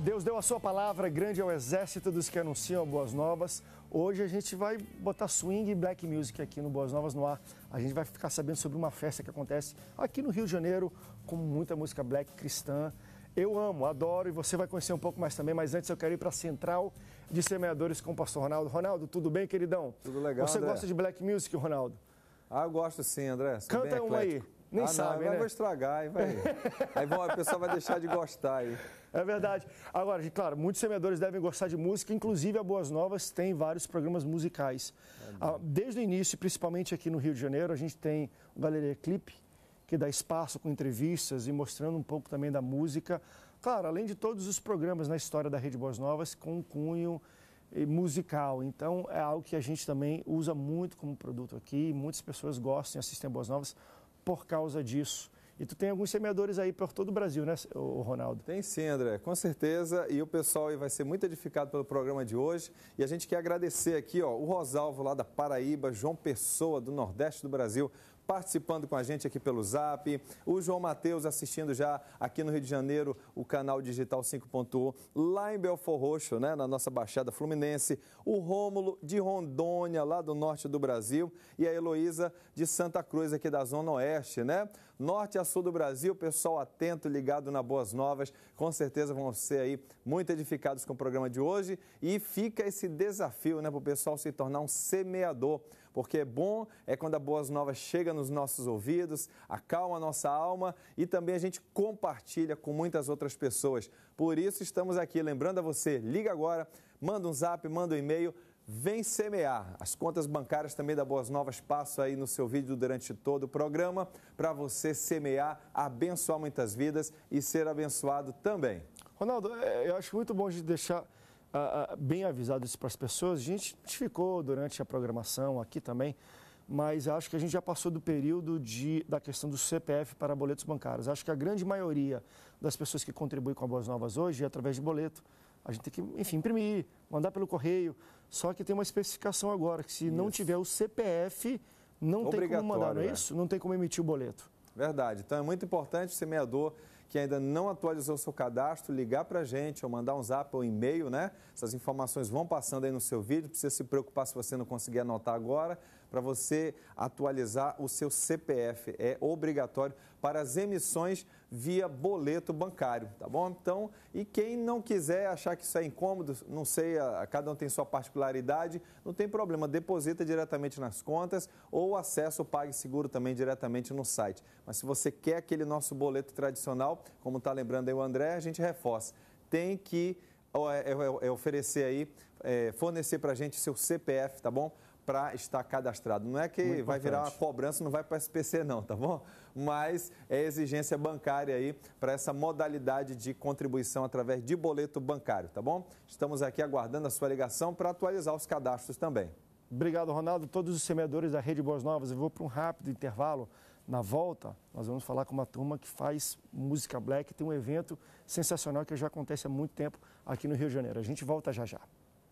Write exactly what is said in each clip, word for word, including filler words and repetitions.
Deus deu a sua palavra, grande é o exército dos que anunciam boas novas. Hoje a gente vai botar swing e black music aqui no Boas Novas no ar. A gente vai ficar sabendo sobre uma festa que acontece aqui no Rio de Janeiro, com muita música black cristã. Eu amo, adoro e você vai conhecer um pouco mais também, mas antes eu quero ir para a Central de Semeadores com o pastor Ronaldo. Ronaldo, tudo bem, queridão? Tudo legal, Você André. gosta de black music, Ronaldo? Ah, eu gosto sim, André. Sou Canta bem uma aí. eclético. Nem ah, sabe, não, né? Eu vou estragar, aí vai. Aí vão, a pessoa vai deixar de gostar aí. É verdade. Agora, claro, muitos semeadores devem gostar de música, inclusive a Boas Novas tem vários programas musicais. É Desde o início, principalmente aqui no Rio de Janeiro, a gente tem o Galeria Clipe, que dá espaço com entrevistas e mostrando um pouco também da música. Claro, além de todos os programas na história da Rede Boas Novas, com cunho musical. Então, é algo que a gente também usa muito como produto aqui. Muitas pessoas gostam e assistem a Boas Novas por causa disso. E tu tem alguns semeadores aí por todo o Brasil, né, Ronaldo? Tem sim, André, com certeza. E o pessoal aí vai ser muito edificado pelo programa de hoje. E a gente quer agradecer aqui, ó, o Rosalvo lá da Paraíba, João Pessoa, do Nordeste do Brasil, participando com a gente aqui pelo Zap, o João Mateus assistindo já aqui no Rio de Janeiro, o canal Digital cinco ponto um, lá em Belford Roxo, né, na nossa Baixada Fluminense, o Rômulo de Rondônia, lá do norte do Brasil, e a Heloísa de Santa Cruz, aqui da Zona Oeste, né? Norte a sul do Brasil, pessoal atento, ligado na Boas Novas, com certeza vão ser aí muito edificados com o programa de hoje. E fica esse desafio, né, para o pessoal se tornar um semeador, porque é bom é quando a Boas Novas chega nos nossos ouvidos, acalma a nossa alma e também a gente compartilha com muitas outras pessoas. Por isso estamos aqui, lembrando a você, liga agora, manda um zap, manda um e-mail, vem semear. As contas bancárias também da Boas Novas passam aí no seu vídeo durante todo o programa para você semear, abençoar muitas vidas e ser abençoado também. Ronaldo, eu acho muito bom de deixar uh, uh, bem avisado isso para as pessoas. A gente ficou durante a programação aqui também, mas acho que a gente já passou do período de, da questão do C P F para boletos bancários. Acho que a grande maioria das pessoas que contribuem com a Boas Novas hoje é através de boleto. A gente tem que, enfim, imprimir, mandar pelo correio. Só que tem uma especificação agora, que se isso. não tiver o C P F, não tem como mandar, não é isso? Não tem como emitir o boleto. Verdade. Então é muito importante o semeador que ainda não atualizou o seu cadastro, ligar para a gente ou mandar um zap ou e-mail, né? Essas informações vão passando aí no seu vídeo, não precisa se preocupar se você não conseguir anotar agora, para você atualizar o seu C P F. É obrigatório para as emissões via boleto bancário, tá bom? Então, e quem não quiser achar que isso é incômodo, não sei, a, cada um tem sua particularidade, não tem problema, deposita diretamente nas contas ou acessa o PagSeguro também diretamente no site. Mas se você quer aquele nosso boleto tradicional, como está lembrando aí o André, a gente reforça. Tem que é, é, é oferecer aí, é, fornecer para a gente seu C P F, tá bom? Para estar cadastrado. Não é que muito vai importante. Virar uma cobrança, não vai para o S P C não, tá bom? Mas é exigência bancária aí para essa modalidade de contribuição através de boleto bancário, tá bom? Estamos aqui aguardando a sua ligação para atualizar os cadastros também. Obrigado, Ronaldo. Todos os semeadores da Rede Boas Novas, eu vou para um rápido intervalo. Na volta, nós vamos falar com uma turma que faz música black, tem um evento sensacional que já acontece há muito tempo aqui no Rio de Janeiro. A gente volta já já.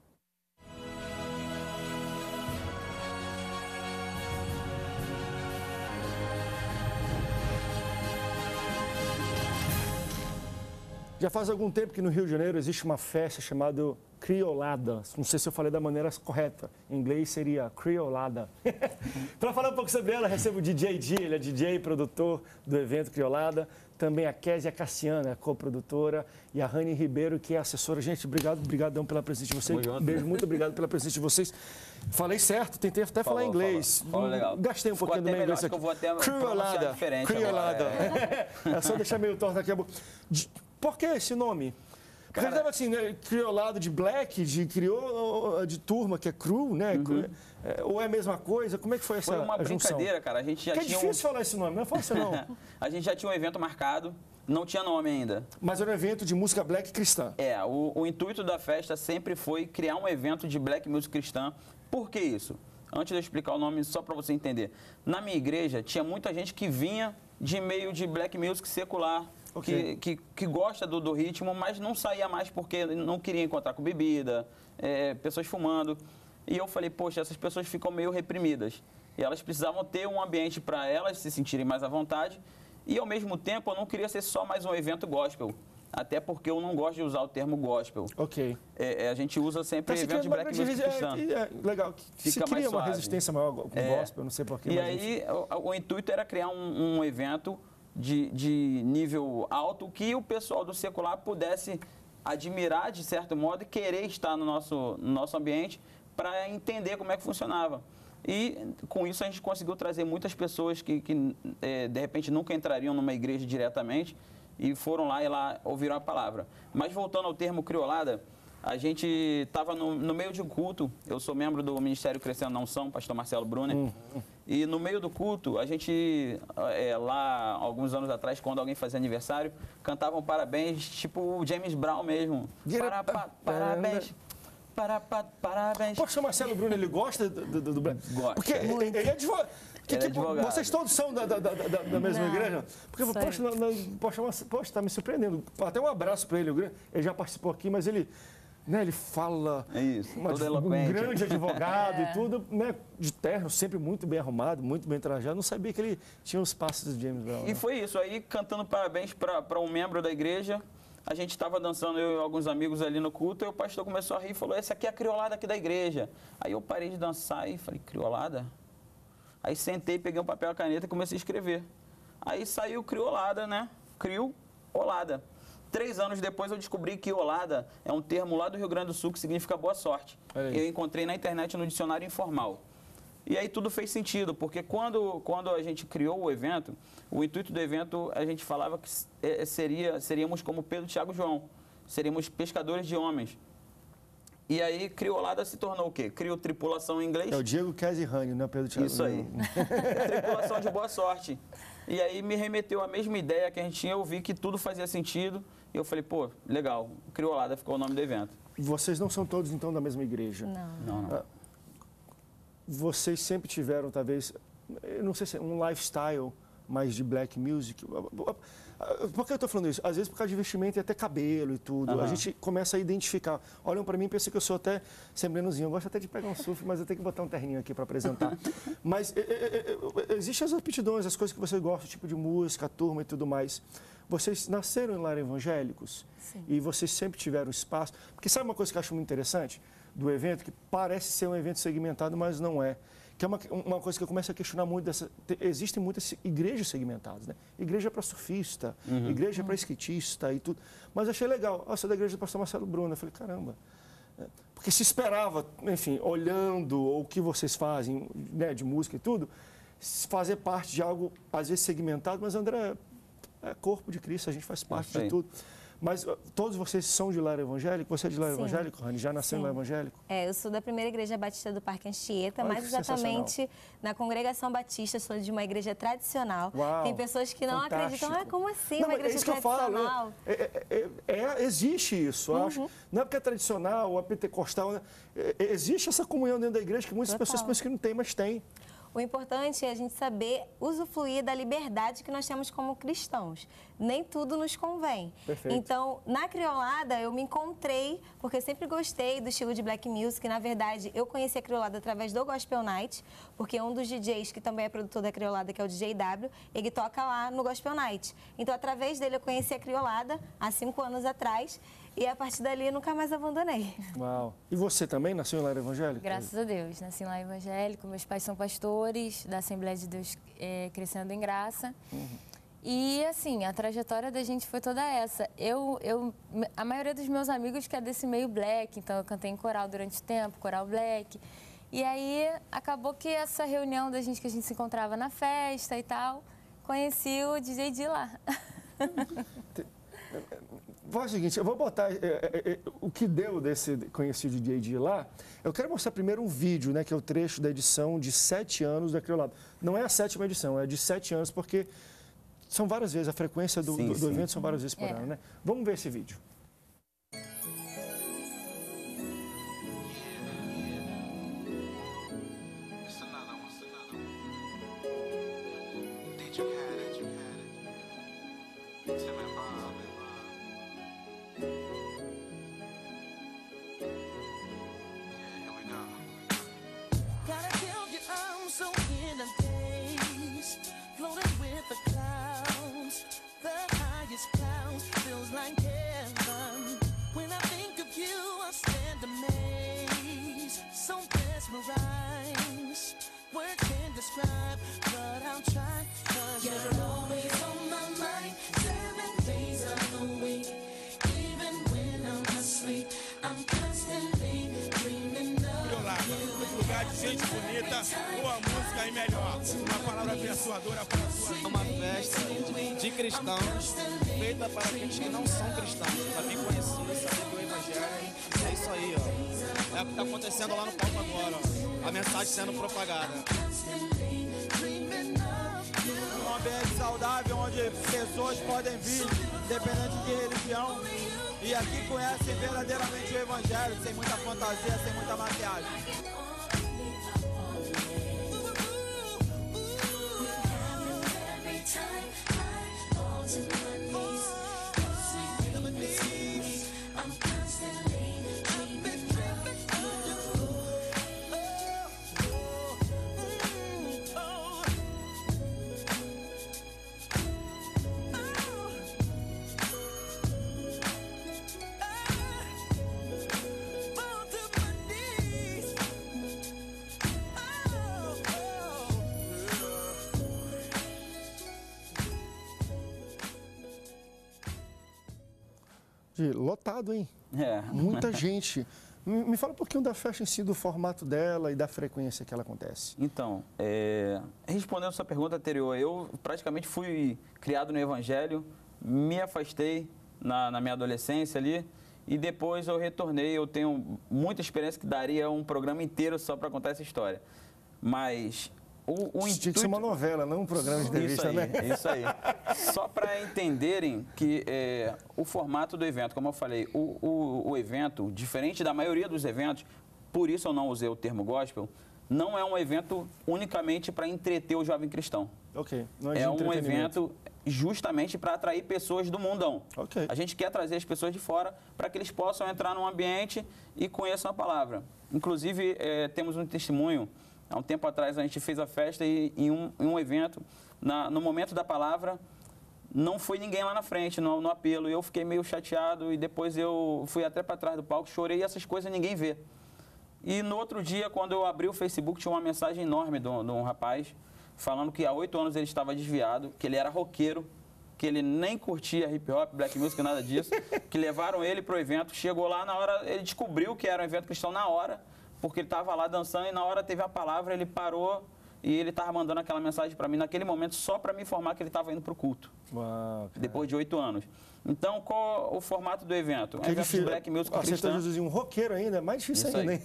Já faz algum tempo que no Rio de Janeiro existe uma festa chamada Criolada. Não sei se eu falei da maneira correta. Em inglês seria Criolada. Para falar um pouco sobre ela, recebo o D J G, ele é D J e produtor do evento Criolada. Também a Késia Cassiana, co-produtora, e a Rani Ribeiro, que é assessora. Gente, obrigado, obrigadão pela presença de vocês. Beijo, muito obrigado pela presença de vocês. Falei certo, tentei até falou, falar inglês. Falou, falou legal. Gastei um Ficou pouquinho do meu inglês aqui. Que eu vou até Criolada, diferente Criolada. É. é só deixar meio torto aqui a boca. Por que esse nome? Porque ele estava assim, né, criolado de black, de criou de turma, que é cru, né? Uhum. É, ou é a mesma coisa? Como é que foi essa junção? Foi uma brincadeira, cara. A gente já que tinha é difícil um... falar esse nome, não é fácil não. A gente já tinha um evento marcado, não tinha nome ainda. Mas era um evento de música black cristã. É, o, o intuito da festa sempre foi criar um evento de black music cristã. Por que isso? Antes de eu explicar o nome, só para você entender. Na minha igreja, tinha muita gente que vinha de meio de black music secular, okay. que, que, que gosta do, do ritmo, mas não saía mais porque não queria encontrar com bebida, é, pessoas fumando. E eu falei, poxa, essas pessoas ficam meio reprimidas. E elas precisavam ter um ambiente para elas se sentirem mais à vontade. E, ao mesmo tempo, eu não queria ser só mais um evento gospel. até porque eu não gosto de usar o termo gospel. Ok. É, é, a gente usa sempre Tá, eventos de black music cristã. É, é, legal. Fica se mais cria uma suave. resistência maior com É. gospel, não sei porquê. E mas aí, o, o intuito era criar um, um evento de, de nível alto que o pessoal do secular pudesse admirar, de certo modo, e querer estar no nosso, no nosso ambiente para entender como é que funcionava. E, com isso, a gente conseguiu trazer muitas pessoas que, que é, de repente, nunca entrariam numa igreja diretamente e foram lá e lá ouviram a palavra. Mas, voltando ao termo criolada, a gente estava no, no meio de um culto. Eu sou membro do Ministério Crescendo na Unção, pastor Marcelo Brunner. Uhum. E no meio do culto, a gente, é, lá, alguns anos atrás, quando alguém fazia aniversário, cantavam parabéns, tipo o James Brown mesmo. Para, pa, parabéns. Para, pa, parabéns. Poxa, o Marcelo Brunner, ele gosta do... do, do... Gosta. Porque ele, ele é advogado. Que, Ele é tipo, advogado. vocês todos são da, da, da, da mesma Não, igreja? Porque, sei. poxa, não, não, poxa, mas- poxa, tá me surpreendendo. Até um abraço para ele. o grande- Ele já participou aqui, mas ele, né, ele fala... É isso, uma- todo um eloquente. grande advogado e tudo, né, de terno, sempre muito bem arrumado, muito bem trajado. Não sabia que ele tinha os passos de James Brown. E né? foi isso. Aí, cantando parabéns para um membro da igreja, a gente estava dançando, eu e alguns amigos ali no culto, e o pastor começou a rir e falou, essa aqui é a criolada aqui da igreja. Aí eu parei de dançar e falei, criolada? Aí sentei, peguei um papel e a caneta e comecei a escrever. Aí saiu criolada, né? Criolada. Três anos depois eu descobri que olada é um termo lá do Rio Grande do Sul que significa boa sorte. Olha aí. Eu encontrei na internet no dicionário informal. E aí tudo fez sentido, porque quando, quando a gente criou o evento, o intuito do evento, a gente falava que eh, seria, seríamos como Pedro, Tiago e João. Seríamos pescadores de homens. E aí, criolada se tornou o quê? Criou tripulação em inglês. É o Diego Kese Rani, né, Pedro Thiago? Isso aí. Tripulação de boa sorte. E aí me remeteu à mesma ideia que a gente tinha, eu vi que tudo fazia sentido. E eu falei, pô, legal, Criolada ficou o nome do evento. Vocês não são todos, então, da mesma igreja? Não. Não, não. Ah, vocês sempre tiveram, talvez, eu não sei se é um lifestyle mais de black music. Por que eu estou falando isso? Às vezes por causa de vestimento e até cabelo e tudo. Uhum. A gente começa a identificar. Olham para mim e pensam que eu sou até sembrenozinho. Eu gosto até de pegar um surf, mas eu tenho que botar um terninho aqui para apresentar. Mas é, é, é, existem as aptidões, as coisas que você gosta, o tipo de música, a turma e tudo mais. Vocês nasceram em lar evangélicos? Sim. E vocês sempre tiveram espaço. Porque sabe uma coisa que eu acho muito interessante do evento? Que parece ser um evento segmentado, mas não é. Que é uma, uma coisa que eu começo a questionar muito. Dessa, te, existem muitas igrejas segmentadas, né? Igreja para surfista, Uhum. igreja para skatista e tudo. Mas eu achei legal. Ah, sou da igreja do pastor Marcelo Brunner. Eu falei, caramba. É, porque se esperava, enfim, olhando o que vocês fazem, né, de música e tudo, fazer parte de algo, às vezes, segmentado. Mas, André, é corpo de Cristo, a gente faz parte Isso de aí. tudo. Mas uh, todos vocês são de lar evangélico? Você é de lar Sim. evangélico, Rani? Já nasceu em Sim. lar evangélico? É, eu sou da primeira igreja batista do Parque Anchieta, Olha mais que sensacional. exatamente na congregação batista, sou de uma igreja tradicional. Uau, Tem pessoas que não fantástico. acreditam, ah, como assim, Não, uma mas igreja é isso que eu falo. tradicional? É, é, é, é- existe isso, eu Uhum. acho. Não é porque é tradicional ou é pentecostal. Né? É, é, existe essa comunhão dentro da igreja que muitas Total. pessoas pensam que não tem, mas tem. O importante é a gente saber usufruir da liberdade que nós temos como cristãos. Nem tudo nos convém. Perfeito. Então, na Criolada, eu me encontrei, porque eu sempre gostei do estilo de black music. Na verdade, eu conheci a Criolada através do Gospel Night, porque um dos D Js, que também é produtor da Criolada, que é o D J W, ele toca lá no Gospel Night. Então, através dele, eu conheci a Criolada há cinco anos atrás. E a partir dali, eu nunca mais abandonei. Uau. E você também nasceu em lar evangélico? Graças a Deus, nasci lá evangélico, meus pais são pastores da Assembleia de Deus é, Crescendo em Graça. Uhum. E assim, a trajetória da gente foi toda essa. Eu, eu, a maioria dos meus amigos que é desse meio black, então eu cantei em coral durante o tempo, coral black. E aí acabou que essa reunião da gente, que a gente se encontrava na festa e tal, conheci o D J de lá. Faz o seguinte, eu vou botar é, é, é, o que deu desse conhecido D J de lá. Eu quero mostrar primeiro um vídeo, né, que é o trecho da edição de sete anos da Criolada. Não é a sétima edição, é de sete anos, porque são várias vezes, a frequência do, Sim, do, do sim. evento são várias vezes por É. ano, né? Vamos ver esse vídeo. It's another one, it's another one. Did you had it, you had it. Tim and Bob. Yeah, here we go. Gotta tell you I'm so in a daze, floating with the clouds. The highest clouds feels like gente bonita, boa música e melhor. Uma palavra abençoadora para a sua vida. É uma festa de cristãos, feita para aqueles que não são cristãos, para vir conhecer, saber do Evangelho. É isso aí, ó. É o que está acontecendo lá no palco agora, ó. A mensagem sendo propagada. Um ambiente saudável onde pessoas podem vir, independente de religião, e aqui conhecem verdadeiramente o Evangelho, sem muita fantasia, sem muita maquiagem. Lotado, hein? É. Muita gente. Me me fala um pouquinho da festa em si, do formato dela e da frequência que ela acontece. Então, é, respondendo a sua pergunta anterior, eu praticamente fui criado no Evangelho, me afastei na, na minha adolescência ali e depois eu retornei. Eu tenho muita experiência que daria um programa inteiro só para contar essa história. Mas o, o intuito... Tinha que ser uma novela, não um programa de entrevista, isso aí, né? Isso aí. Só para entenderem que é, o formato do evento, como eu falei, o, o, o evento, diferente da maioria dos eventos, por isso eu não usei o termo gospel, não é um evento unicamente para entreter o jovem cristão. Ok. Não é de É um entretenimento. evento justamente para atrair pessoas do mundão. Ok. A gente quer trazer as pessoas de fora para que eles possam entrar num ambiente e conheçam a palavra. Inclusive, é, temos um testemunho. Há um tempo atrás a gente fez a festa e em um, em um evento, na, no momento da palavra, não foi ninguém lá na frente, no, no apelo. E eu fiquei meio chateado e depois eu fui até para trás do palco, chorei e essas coisas ninguém vê. E no outro dia, quando eu abri o Facebook, tinha uma mensagem enorme de um, de um rapaz falando que há oito anos ele estava desviado, que ele era roqueiro, que ele nem curtia hip hop, black music, nada disso, que levaram ele para o evento. Chegou lá, na hora, ele descobriu que era um evento cristão na hora, porque ele estava lá dançando e na hora teve a palavra, ele parou e ele estava mandando aquela mensagem para mim naquele momento só para me informar que ele estava indo para o culto. Uau, depois de oito anos. Então, qual o formato do evento? É um Que evento de difícil. black music Aceitou cristã. Jesus e um roqueiro ainda, é mais difícil Isso ainda,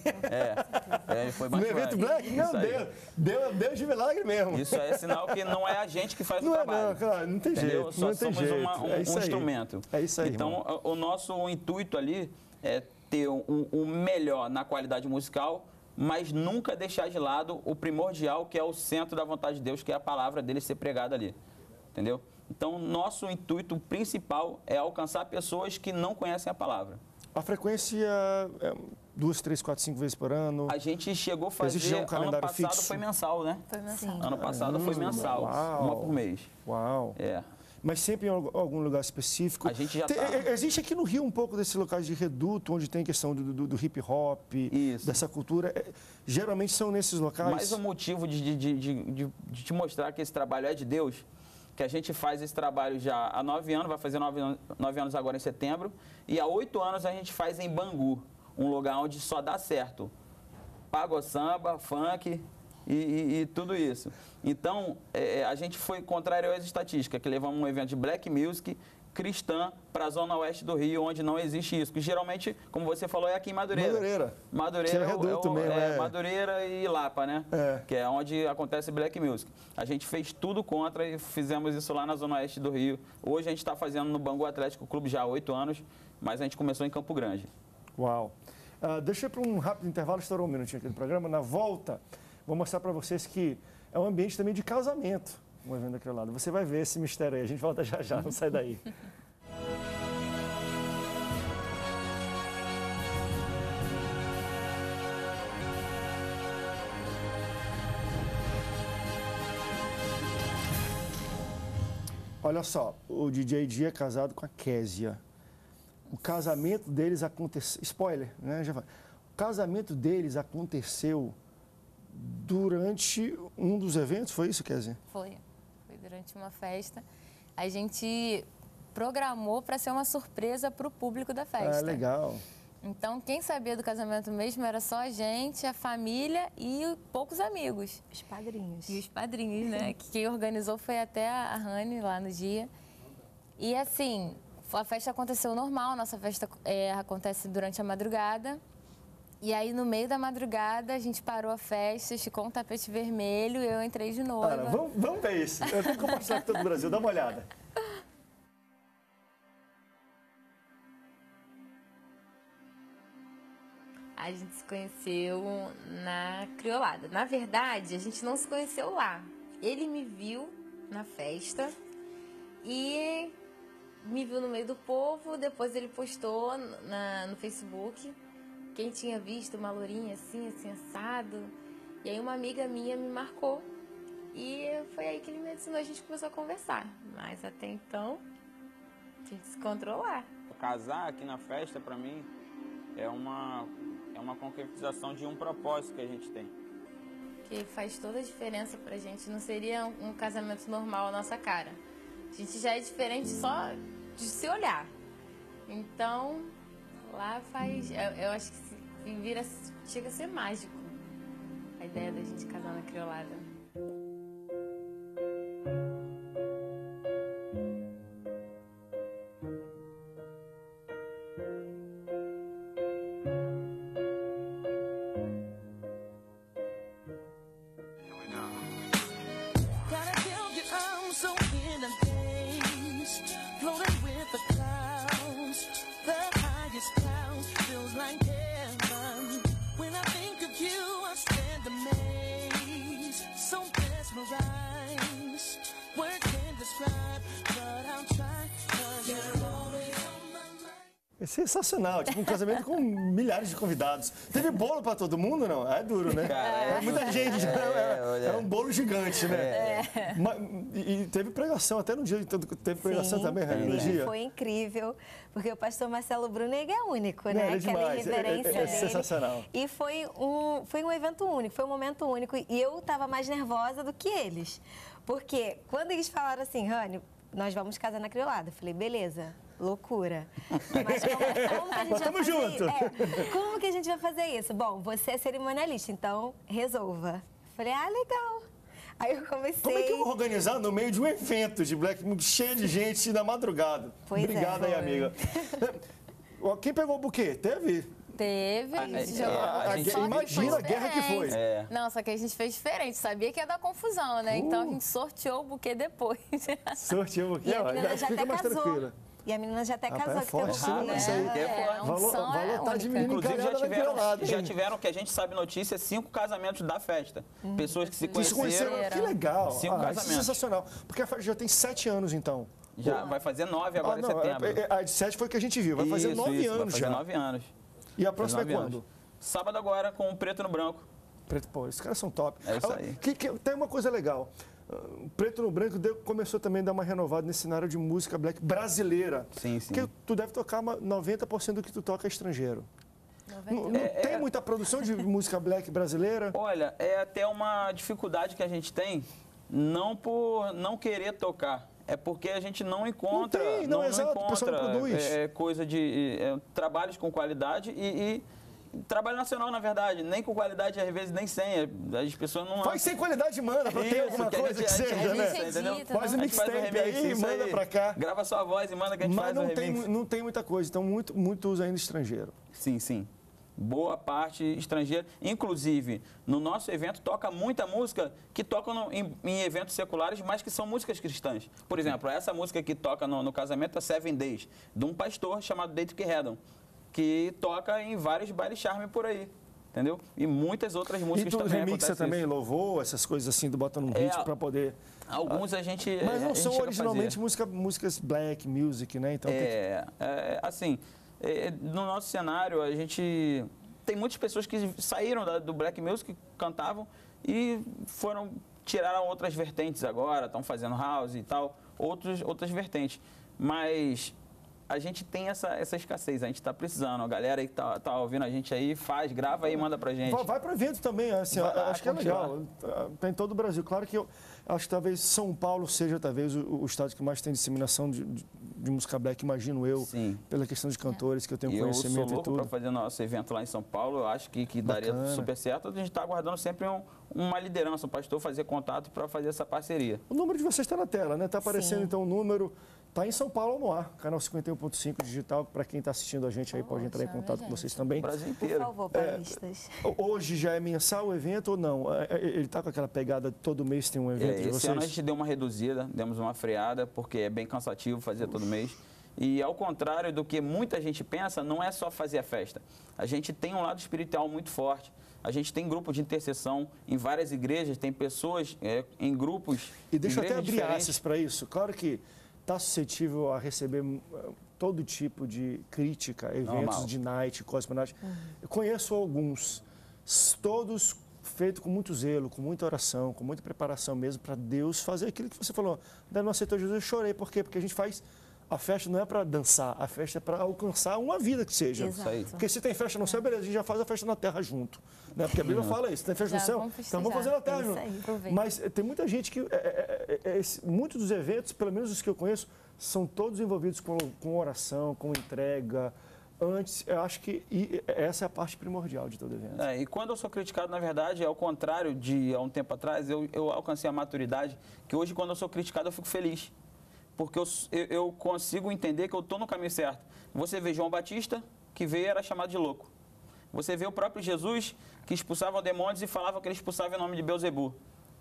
aí. hein? É, é, foi No mais evento suave. black? Meu Isso aí. Deus, Deus, Deus de milagre mesmo. Isso é sinal que não é a gente que faz Não o é trabalho. não, cara, não tem Entendeu? jeito, Só não tem somos jeito. uma- um, É isso um aí. instrumento. É isso aí, Então, irmão. o, o nosso intuito ali é ter o um, um melhor na qualidade musical, mas nunca deixar de lado o primordial, que é o centro da vontade de Deus, que é a palavra dele ser pregada ali. Entendeu? Então, nosso intuito principal é alcançar pessoas que não conhecem a palavra. A frequência é duas, três, quatro, cinco vezes por ano? A gente chegou a Existe já fazer, um calendário ano passado fixo? foi mensal, né? Foi mensal. Sim. Ano passado foi mensal, Uau. uma por mês. Uau. É. Mas sempre em al- algum lugar específico. A gente já Tem- tá. e- Existe aqui no Rio um pouco desse locais de reduto, onde tem questão do, do- do hip hop, Isso. dessa cultura. É, geralmente são nesses locais. Mais um motivo de, de, de, de, de- de te mostrar que esse trabalho é de Deus, que a gente faz esse trabalho já há nove anos, vai fazer nove, an- nove anos agora em setembro, e há oito anos a gente faz em Bangu, um lugar onde só dá certo. Pago samba, funk e, e- e tudo isso. Então, é, a gente foi contrário às estatísticas, que levamos um evento de black music cristã para a zona oeste do Rio, onde não existe isso. Que geralmente, como você falou, é aqui em Madureira. Madureira. Madureira Que é é, o- reduto é o- mesmo, é é. Madureira e Lapa, né? É. Que é onde acontece black music. A gente fez tudo contra e fizemos isso lá na zona oeste do Rio. Hoje a gente está fazendo no Bangu Atlético Clube já há oito anos, mas a gente começou em Campo Grande. Uau. Ah, deixa eu ir para um rápido intervalo, estourou um minutinho aqui do programa. Na volta, vou mostrar para vocês que é um ambiente também de casamento, um evento daquele lado. Você vai ver esse mistério aí. A gente volta já já, não sai daí. Olha só, o D J Di é casado com a Késia. O casamento deles aconteceu... Spoiler, né? Já vai. O casamento deles aconteceu durante um dos eventos, foi isso, Késia? Foi. Foi durante uma festa. A gente programou para ser uma surpresa para o público da festa. Ah, legal. Então, quem sabia do casamento mesmo era só a gente, a família e poucos amigos. Os padrinhos. E os padrinhos, né? Que quem organizou foi até a Rani lá no dia. E assim, a festa aconteceu normal, nossa festa é, acontece durante a madrugada. E aí, no meio da madrugada, a gente parou a festa, esticou um tapete vermelho e eu entrei de noiva. Cara, vamos, vamos ver isso. Eu tenho que compartilhar com todo o Brasil, dá uma olhada. A gente se conheceu na Criolada. Na verdade, a gente não se conheceu lá. Ele me viu na festa e me viu no meio do povo. Depois ele postou na, no Facebook quem tinha visto uma lourinha assim, assim, assado. E aí uma amiga minha me marcou. E foi aí que ele me adicionou, a gente começou a conversar. Mas até então, a gente se encontrou lá. Casar aqui na festa, pra mim, é uma... é uma concretização de um propósito que a gente tem. Que faz toda a diferença pra gente. Não seria um casamento normal à nossa cara. A gente já é diferente só de se olhar. Então, lá faz... Eu, eu acho que vira, chega a ser mágico a ideia da gente casar na Criolada. É sensacional, tipo um casamento com milhares de convidados. Teve bolo pra todo mundo, não? É duro, né? É muita gente, é, é, é um bolo gigante, né? É. Mas, e, e teve pregação, até no dia, teve pregação Sim, também, Rani, no dia? Foi incrível, porque o pastor Marcelo Brunegger é único, Não, né? ele é Aquela demais, irreverência é, é, é dele. sensacional. E foi um, foi um evento único, foi um momento único. E eu estava mais nervosa do que eles. Porque quando eles falaram assim, Rani, nós vamos casar na Criolada, eu falei, beleza. Loucura. Mas como, como que a gente Mas vai tamo fazer junto. É, como que a gente vai fazer isso? Bom, você é cerimonialista, então resolva. Falei, ah, legal. Aí eu comecei... Como é que eu vou organizar no meio de um evento de Black Music cheio de gente na madrugada? Pois Obrigado é, aí, amiga. Quem pegou o buquê? Teve? Teve. A- a gente é, jogou. a gente- Só que imagina foi a guerra que foi. diferente. É. Não, só que a gente fez diferente. Sabia que ia dar confusão, né? Então a gente sorteou o buquê depois. Sorteou o buquê, E a ó, menina já fica até mais casou. tranquila. E a menina já até Rapaz, casou. é que teve forte, um sim, filho, isso aí. né? Que é É, forte. a Valor, unção é valor tá única. diminuindo Inclusive, já encalhada na tiveram, Criolada, já hein? tiveram, que a gente sabe notícia, cinco casamentos da festa. Pessoas que se Que se conheceram, conheceram, que legal. Cinco Ah, isso é casamentos. sensacional. Porque a festa já tem sete anos, então. já vai fazer nove agora Ah, em não, setembro. é- é- a de sete foi o que a gente viu. Vai fazer Isso, nove isso, anos vai fazer já. nove anos. E a próxima é Nove quando? anos. Sábado agora, com o Preto no Branco. Preto, pô, esses caras são top. É isso Agora, aí. Que, que, tem uma coisa legal. Uh, Preto no Branco deu- começou também a dar uma renovada nesse cenário de música black brasileira. Sim, sim. Porque tu deve tocar uma- noventa por cento do que tu toca é estrangeiro. Não, não É, tem é. muita produção de música black brasileira? Olha, é até uma dificuldade que a gente tem, não por não querer tocar. É porque a gente não encontra, Não tem, não, exato, o pessoal não encontra produz. é, é, coisa de é, trabalhos com qualidade e, e trabalho nacional, na verdade, nem com qualidade, às vezes nem sem. As pessoas não. Faz sem qualidade, manda, pra ter Isso, alguma que a coisa gente- que a gente seja, né? edita, entendeu? Faz um A gente faz mixtape remix, aí, isso manda pra cá. Grava sua voz e manda que a gente Mas faz não o tem, remix. não tem muita coisa, então muito, muito usa ainda estrangeiro. Sim, sim. Boa parte estrangeira. Inclusive, no nosso evento toca muita música que toca no- em, em eventos seculares, mas que são músicas cristãs. Por exemplo, essa música que toca no, no casamento é Seven Days, de um pastor chamado Dietrich Haddon, que toca em vários bailes charme por aí. Entendeu? E muitas outras E músicas tu também remixa acontece também, isso. louvor, essas coisas assim, tu bota num É, ritmo pra poder... Alguns a gente. Mas a não gente são chega a originalmente fazer. música, músicas black music, né? Então tem que... É, é, assim, é, no nosso cenário, a gente tem muitas pessoas que saíram da- do black music, cantavam e foram, tiraram outras vertentes agora, estão fazendo house e tal, outros, outras vertentes. Mas a gente tem essa, essa escassez, a gente está precisando. A galera que tá, tá ouvindo a gente aí, faz, grava aí e manda pra gente. Vai, vai para evento também, assim, Vai lá, acho que é legal. lá. Tem em todo o Brasil. Claro que eu acho que talvez São Paulo seja talvez o, o estado que mais tem disseminação de, de, de música black, imagino eu, Sim. pela questão de cantores que eu tenho E eu conhecimento sou louco e tudo. para fazer nosso evento lá em São Paulo, eu acho que, que daria Bacana. super certo. A gente está aguardando sempre um, uma liderança, um pastor fazer contato para fazer essa parceria. O número de vocês está na tela, né? Está aparecendo Sim. então o número. Está em São Paulo no ar, canal cinquenta e um ponto cinco digital. Para quem está assistindo a gente aí, pode entrar em Poxa, contato né, com gente? vocês também. O Brasil Por inteiro. favor, paulistas. Hoje já é mensal o evento ou não? É, é, Ele está com aquela pegada, todo mês tem um evento É, de esse vocês? ano a gente deu uma reduzida, demos uma freada, porque é bem cansativo fazer todo mês. E ao contrário do que muita gente pensa, não é só fazer a festa. A gente tem um lado espiritual muito forte. A gente tem grupo de intercessão em várias igrejas, tem pessoas é, em grupos. E deixa eu até igrejas abrir diferentes. aspas para isso. Claro que está suscetível a receber uh, todo tipo de crítica, eventos Normal. de night, cosmo night. Eu conheço alguns, s- todos feitos com muito zelo, com muita oração, com muita preparação mesmo para Deus fazer aquilo que você falou. Daí não aceitou Jesus, eu chorei. Por quê? Porque a gente faz... A festa não é para dançar, a festa é para alcançar uma vida que seja. Exato. aí. Porque se tem festa no céu, beleza, a gente já faz a festa na terra junto. Né? Porque a Bíblia fala isso, tem festa no Já céu, vamos então vamos fazer festejar. na terra É isso junto. aí. Aproveita. Mas eh, tem muita gente que, é, é, é, esse- muitos dos eventos, pelo menos os que eu conheço, são todos envolvidos com, com oração, com entrega. Antes, eu acho que e essa é a parte primordial de todo evento. É, e quando eu sou criticado, na verdade, é ao contrário de há um tempo atrás, eu, eu alcancei a maturidade, que hoje, quando eu sou criticado, eu fico feliz. Porque eu, eu, eu consigo entender que eu estou no caminho certo. Você vê João Batista, que veio e era chamado de louco. Você vê o próprio Jesus, que expulsava demônios e falava que ele expulsava em nome de Beelzebub.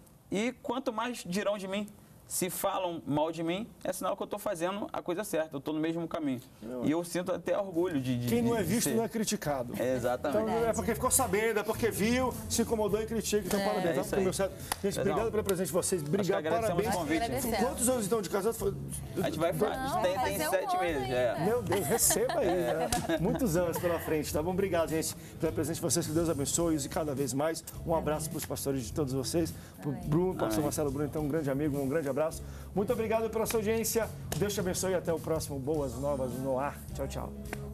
E quanto mais dirão de mim, se falam mal de mim, é sinal que eu estou fazendo a coisa certa, eu estou no mesmo caminho. E eu sinto até orgulho de, de Quem não é de visto ser. não é criticado. É, exatamente. Então, é porque ficou sabendo, é porque viu, se incomodou e critica. Então, parabéns. é Tá? isso Porque, aí. meu certo. Gente, Não. obrigado pelo presente de vocês. Obrigado, agradecemos parabéns. o convite. Agradecemos. Quantos anos então de casado? Foi- A gente vai Não, tem, vai tem fazer um sete ano meses. ainda. É. Meu Deus, receba aí. né? Muitos anos pela frente, tá bom? Obrigado, gente, pelo presente de vocês. Que Deus abençoe e cada vez mais. Um abraço para os pastores de todos vocês. Para o Bruno, pastor Amém. Marcelo Bruno, então, um grande amigo, um grande abraço. Muito obrigado pela sua audiência. Deus te abençoe e até o próximo Boas Novas no Ar. Tchau, tchau.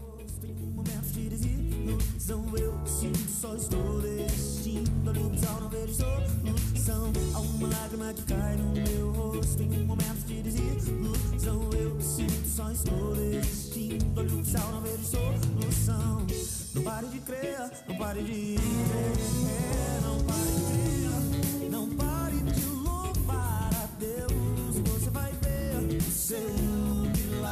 Momentos de desilusão, eu sinto, só estou desistindo. Olho no céu, não vejo solução. Há uma lágrima que cai no meu rosto. Em momentos de desilusão, eu sinto, só estou desistindo. Olho no céu, não vejo solução. Não pare de crer, não pare de crer.